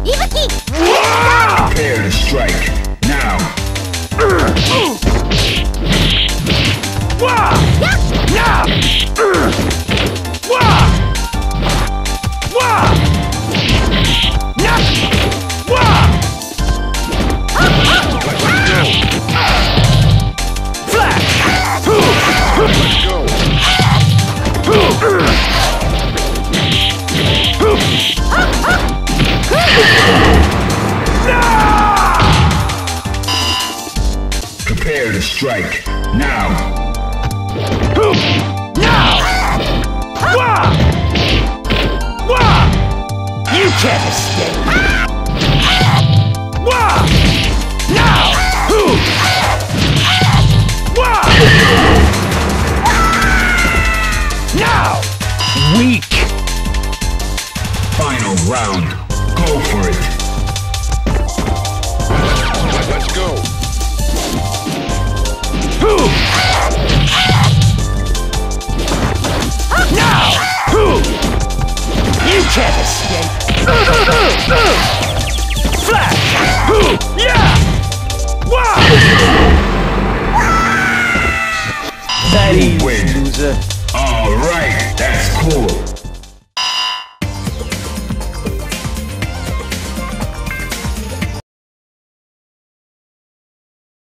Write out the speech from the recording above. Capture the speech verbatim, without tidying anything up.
Prepare to strike. Now. Prepare to strike. Now. Now! You can't escape! Now! Now! Weak! Final round. Go for it. Let's go. Now! You can't escape! Flash! Yeah! Wow! That is loser. All right, that's cool.